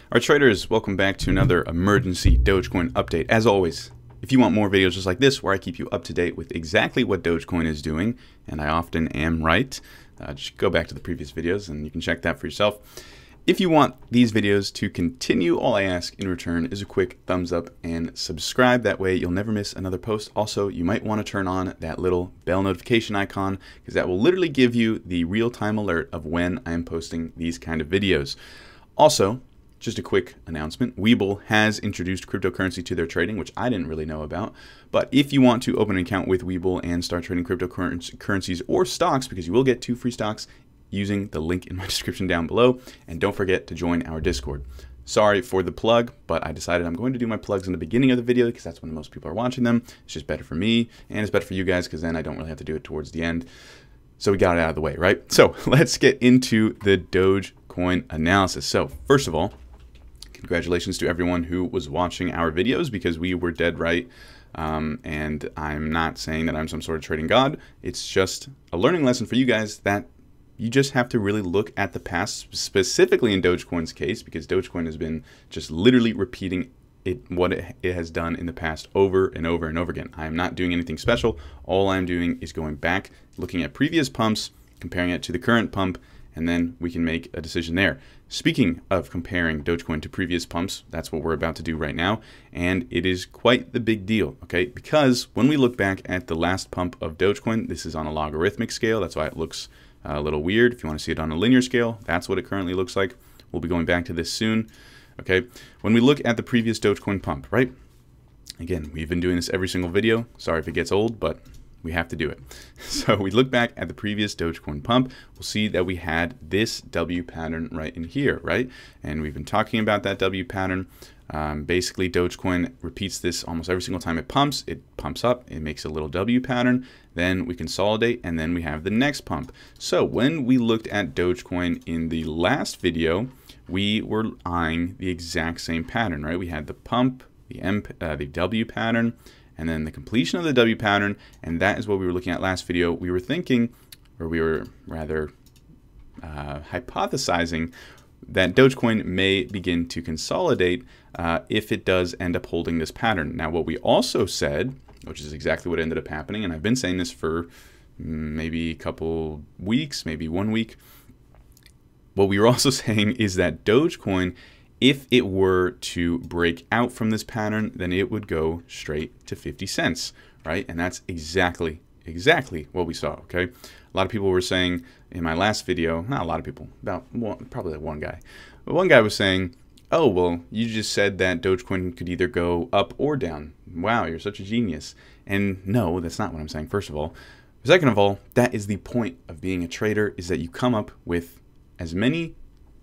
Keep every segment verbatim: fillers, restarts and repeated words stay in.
Our traders, welcome back to another emergency Dogecoin update. As always, if you want more videos just like this where I keep you up to date with exactly what Dogecoin is doing, and I often am right, uh, just go back to the previous videos and you can check that for yourself. If you want these videos to continue, all I ask in return is a quick thumbs up and subscribe. That way you'll never miss another post. Also, you might want to turn on that little bell notification icon because that will literally give you the real-time alert of when I'm posting these kind of videos. Also, just a quick announcement, Webull has introduced cryptocurrency to their trading, which I didn't really know about. But if you want to open an account with Webull and start trading cryptocurrencies or stocks, because you will get two free stocks using the link in my description down below. And don't forget to join our Discord. Sorry for the plug, but I decided I'm going to do my plugs in the beginning of the video because that's when most people are watching them. It's just better for me and it's better for you guys because then I don't really have to do it towards the end. So we got it out of the way, right? So let's get into the Dogecoin analysis. So first of all, congratulations to everyone who was watching our videos because we were dead right. Um, and I'm not saying that I'm some sort of trading god. It's just a learning lesson for you guys that you just have to really look at the past, specifically in Dogecoin's case, because Dogecoin has been just literally repeating it, what it, it has done in the past over and over and over again. I am not doing anything special. All I'm doing is going back, looking at previous pumps, comparing it to the current pump, and then we can make a decision there. Speaking of comparing Dogecoin to previous pumps, that's what we're about to do right now, and it is quite the big deal, okay? Because when we look back at the last pump of Dogecoin, this is on a logarithmic scale, that's why it looks uh, a little weird. If you want to see it on a linear scale, that's what it currently looks like. We'll be going back to this soon, okay? When we look at the previous Dogecoin pump, right? Again, we've been doing this every single video. Sorry if it gets old, but we have to do it. So we look back at the previous Dogecoin pump, we'll see that we had this W pattern right in here, right? And we've been talking about that W pattern. Um, basically, Dogecoin repeats this almost every single time it pumps. It pumps up, it makes a little W pattern, then we consolidate, and then we have the next pump. So when we looked at Dogecoin in the last video, we were eyeing the exact same pattern, right? We had the pump, the M, uh, the W pattern, and then the completion of the W pattern, and that is what we were looking at last video. We were thinking, or we were rather uh, hypothesizing that Dogecoin may begin to consolidate uh, if it does end up holding this pattern. Now, what we also said, which is exactly what ended up happening, and I've been saying this for maybe a couple weeks, maybe one week, what we were also saying is that Dogecoin, if it were to break out from this pattern, then it would go straight to fifty cents, right? And that's exactly, exactly what we saw, okay? A lot of people were saying in my last video, not a lot of people, about one, probably like one guy, but one guy was saying, oh, well, you just said that Dogecoin could either go up or down. Wow, you're such a genius. And no, that's not what I'm saying, first of all. Second of all, that is the point of being a trader, is that you come up with as many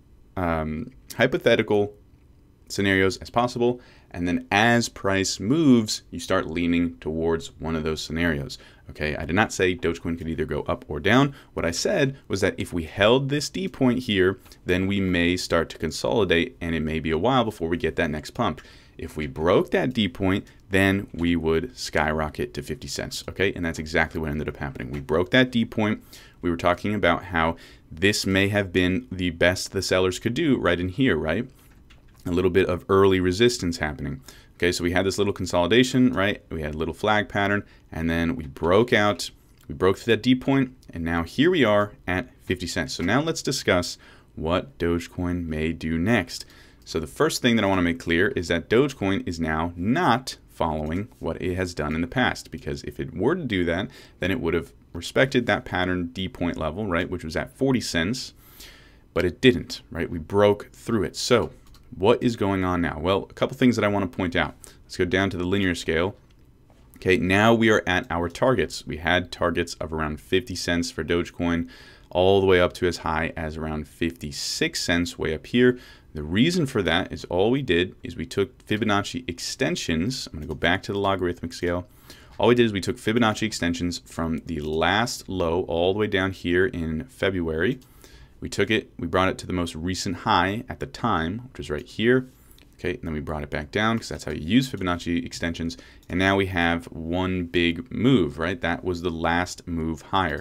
um, hypothetical scenarios as possible, and then as price moves, you start leaning towards one of those scenarios. Okay, I did not say Dogecoin could either go up or down. What I said was that if we held this D point here, then we may start to consolidate, and it may be a while before we get that next pump. If we broke that D point, then we would skyrocket to fifty cents, okay? And that's exactly what ended up happening. We broke that D point. We were talking about how this may have been the best the sellers could do right in here, right? A little bit of early resistance happening. Okay, so we had this little consolidation, right? We had a little flag pattern, and then we broke out, we broke through that D point, and now here we are at fifty cents. So now let's discuss what Dogecoin may do next. So the first thing that I want to make clear is that Dogecoin is now not following what it has done in the past, because if it were to do that, then it would have respected that pattern D point level, right, which was at forty cents, but it didn't, right? We broke through it. So what is going on now? Well, a couple things that I want to point out. Let's go down to the linear scale. Okay, now we are at our targets. We had targets of around fifty cents for Dogecoin, all the way up to as high as around fifty-six cents way up here. The reason for that is all we did is we took Fibonacci extensions. I'm going to go back to the logarithmic scale. All we did is we took Fibonacci extensions from the last low all the way down here in February. We took it, we brought it to the most recent high at the time, which was right here. Okay, and then we brought it back down because that's how you use Fibonacci extensions. And now we have one big move, right? That was the last move higher.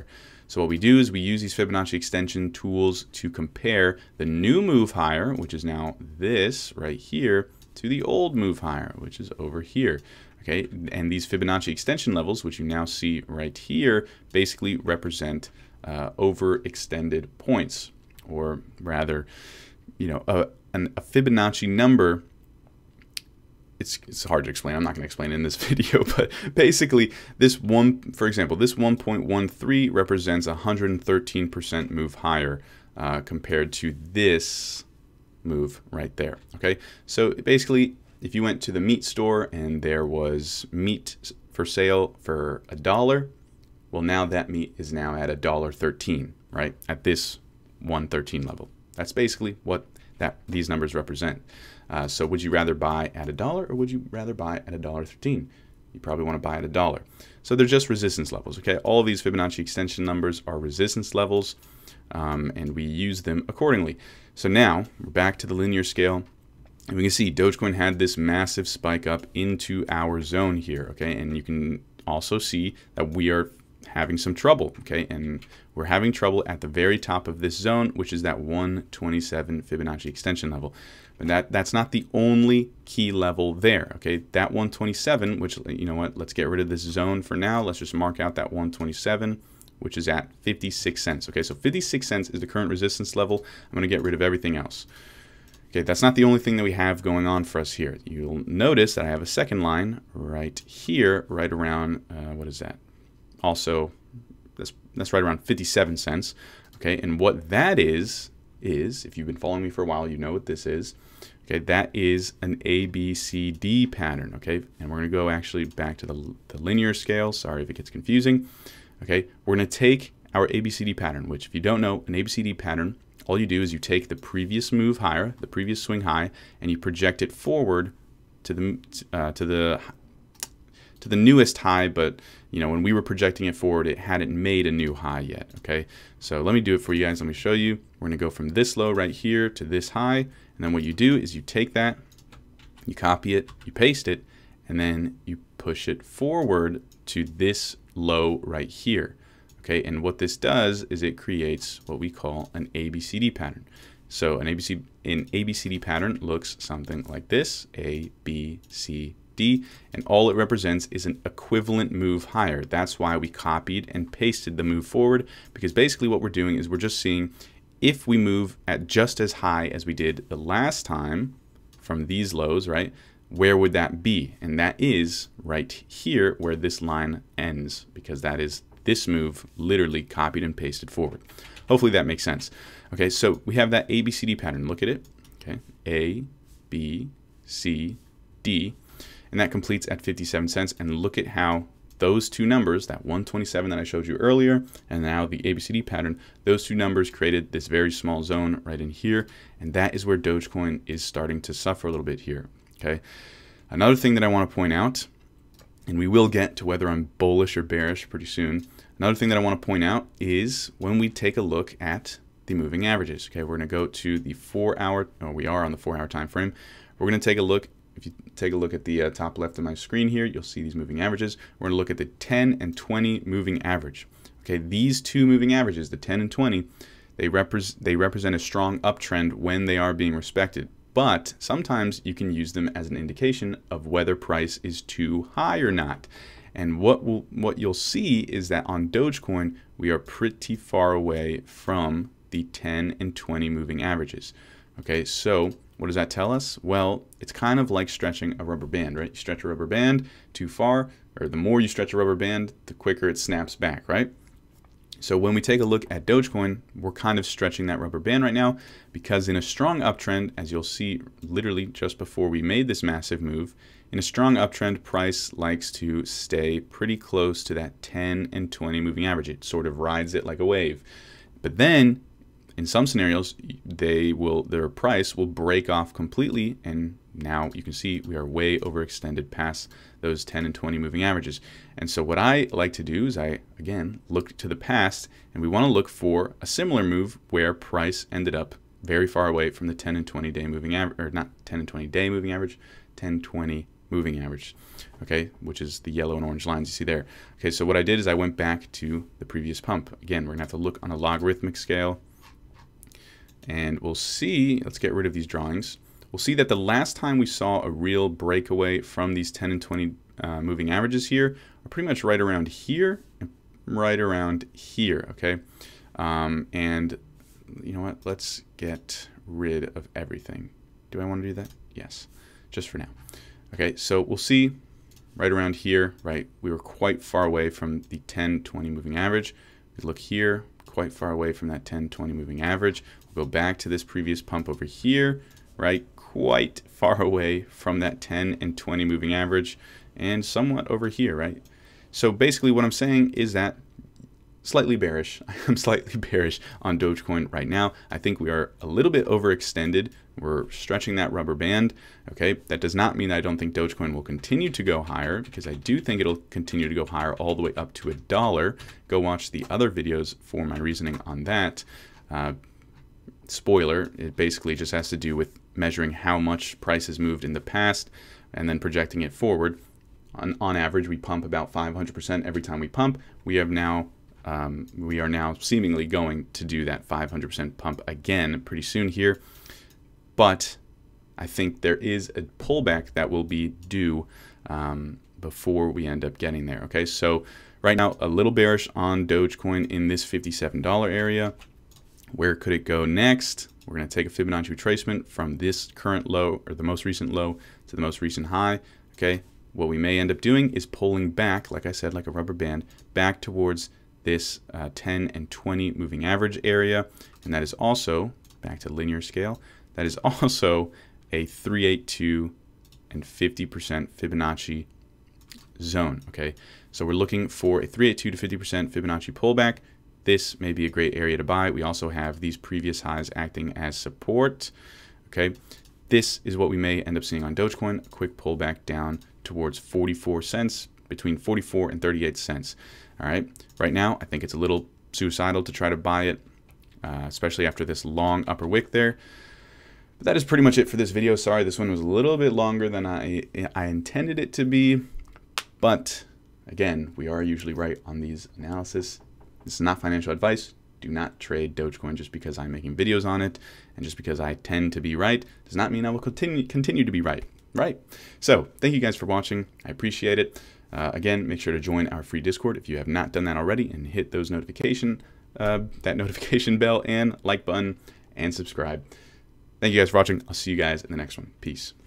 So what we do is we use these Fibonacci extension tools to compare the new move higher, which is now this right here, to the old move higher, which is over here. Okay, and these Fibonacci extension levels, which you now see right here, basically represent uh, overextended points, or rather, you know, a, an, a Fibonacci number. It's, it's hard to explain. I'm not going to explain it in this video, but basically this one, for example, this one point one three represents a one hundred thirteen percent move higher uh, compared to this move right there. Okay, so basically, if you went to the meat store and there was meat for sale for a dollar, well, now that meat is now at a dollar thirteen, right? At this one thirteen level. That's basically what that these numbers represent. Uh, so would you rather buy at a dollar or would you rather buy at a dollar thirteen? You probably want to buy at a dollar. So they're just resistance levels. Okay, all of these Fibonacci extension numbers are resistance levels, um, and we use them accordingly. So now we're back to the linear scale. And we can see Dogecoin had this massive spike up into our zone here, okay? And you can also see that we are having some trouble, okay? And we're having trouble at the very top of this zone, which is that one twenty-seven Fibonacci extension level. But that, that's not the only key level there, okay? That one twenty-seven, which, you know what, let's get rid of this zone for now. Let's just mark out that one twenty-seven, which is at fifty-six cents, okay? So fifty-six cents is the current resistance level. I'm gonna get rid of everything else. Okay, that's not the only thing that we have going on for us here. You'll notice that I have a second line right here, right around, uh, what is that? Also, that's, that's right around fifty-seven cents. Okay, and what that is, is, if you've been following me for a while, you know what this is. Okay, that is an A B C D pattern, okay? And we're gonna go actually back to the, the linear scale. Sorry if it gets confusing. Okay, we're gonna take our A B C D pattern, which if you don't know, an A B C D pattern, all you do is you take the previous move higher, the previous swing high, and you project it forward to the uh, to the to the newest high. But you know, when we were projecting it forward, it hadn't made a new high yet. Okay, so let me do it for you guys. Let me show you. We're gonna go from this low right here to this high, and then what you do is you take that, you copy it, you paste it, and then you push it forward to this low right here. Okay, and what this does is it creates what we call an A B C D pattern. So an A B C an A B C D pattern looks something like this: A, B, C, D, and all it represents is an equivalent move higher. That's why we copied and pasted the move forward, because basically what we're doing is we're just seeing if we move at just as high as we did the last time from these lows, right? Where would that be? And that is right here where this line ends, because that is this move literally copied and pasted forward. Hopefully that makes sense. Okay, so we have that A B C D pattern. Look at it. Okay, A, B, C, D, and that completes at fifty-seven cents. And look at how those two numbers, that one twenty-seven that I showed you earlier, and now the A B C D pattern, those two numbers created this very small zone right in here, and that is where Dogecoin is starting to suffer a little bit here. Okay, another thing that I want to point out, and we will get to whether I'm bullish or bearish pretty soon. Another thing that I want to point out is when we take a look at the moving averages. Okay, we're going to go to the four hour, oh, we are on the four hour time frame. We're going to take a look, if you take a look at the uh, top left of my screen here, you'll see these moving averages. We're going to look at the ten and twenty moving average. Okay, these two moving averages, the ten and twenty, they, repre they represent a strong uptrend when they are being respected. But sometimes you can use them as an indication of whether price is too high or not. And what will what you'll see is that on Dogecoin, we are pretty far away from the ten and twenty moving averages. Okay, so what does that tell us? Well, it's kind of like stretching a rubber band, right? You stretch a rubber band too far, or the more you stretch a rubber band, the quicker it snaps back, right? So when we take a look at Dogecoin, we're kind of stretching that rubber band right now, because in a strong uptrend, as you'll see literally just before we made this massive move, in a strong uptrend, price likes to stay pretty close to that ten and twenty moving average. It sort of rides it like a wave. But then in some scenarios, they will their price will break off completely, and now you can see we are way overextended past those ten and twenty moving averages. And so what I like to do is I, again, look to the past, and we want to look for a similar move where price ended up very far away from the ten and twenty day moving average, or not ten and twenty day moving average, ten, twenty moving average, okay, which is the yellow and orange lines you see there. Okay, so what I did is I went back to the previous pump. Again, we're gonna have to look on a logarithmic scale, and we'll see, let's get rid of these drawings. We'll see that the last time we saw a real breakaway from these ten and twenty uh, moving averages here are pretty much right around here and right around here, okay? Um, and you know what, let's get rid of everything. Do I want to do that? Yes, just for now. Okay, so we'll see right around here, right? We were quite far away from the ten twenty moving average. We look here, quite far away from that ten twenty moving average. We'll go back to this previous pump over here, right? Quite far away from that ten and twenty moving average, and somewhat over here, right? So basically what I'm saying is that slightly bearish. I'm slightly bearish on Dogecoin right now. I think we are a little bit overextended. We're stretching that rubber band. Okay, that does not mean I don't think Dogecoin will continue to go higher, because I do think it'll continue to go higher all the way up to a dollar. Go watch the other videos for my reasoning on that. Uh, spoiler, it basically just has to do with measuring how much price has moved in the past and then projecting it forward. On, on average, we pump about five hundred percent every time we pump. We have now Um, we are now seemingly going to do that five hundred percent pump again pretty soon here, but I think there is a pullback that will be due um, before we end up getting there. Okay, so right now a little bearish on Dogecoin in this fifty-seven dollar area. Where could it go next? We're going to take a Fibonacci retracement from this current low, or the most recent low, to the most recent high. Okay, what we may end up doing is pulling back, like I said, like a rubber band, back towards this uh, ten and twenty moving average area, and that is also, back to linear scale, that is also a three eighty-two and fifty percent Fibonacci zone. Okay, so we're looking for a three eighty-two to fifty percent Fibonacci pullback. This may be a great area to buy. We also have these previous highs acting as support. Okay, this is what we may end up seeing on Dogecoin, a quick pullback down towards forty-four cents, between forty-four and thirty-eight cents. All right, right now I think it's a little suicidal to try to buy it, uh, especially after this long upper wick there. But that is pretty much it for this video. Sorry, this one was a little bit longer than I, I intended it to be, but again, we are usually right on these analysis. This is not financial advice. Do not trade Dogecoin just because I'm making videos on it, and just because I tend to be right does not mean I will continue continue to be right. Right. So thank you guys for watching. I appreciate it. Uh, again, make sure to join our free Discord if you have not done that already, and hit those notification uh, that notification bell and like button and subscribe. Thank you guys for watching. I'll see you guys in the next one. Peace.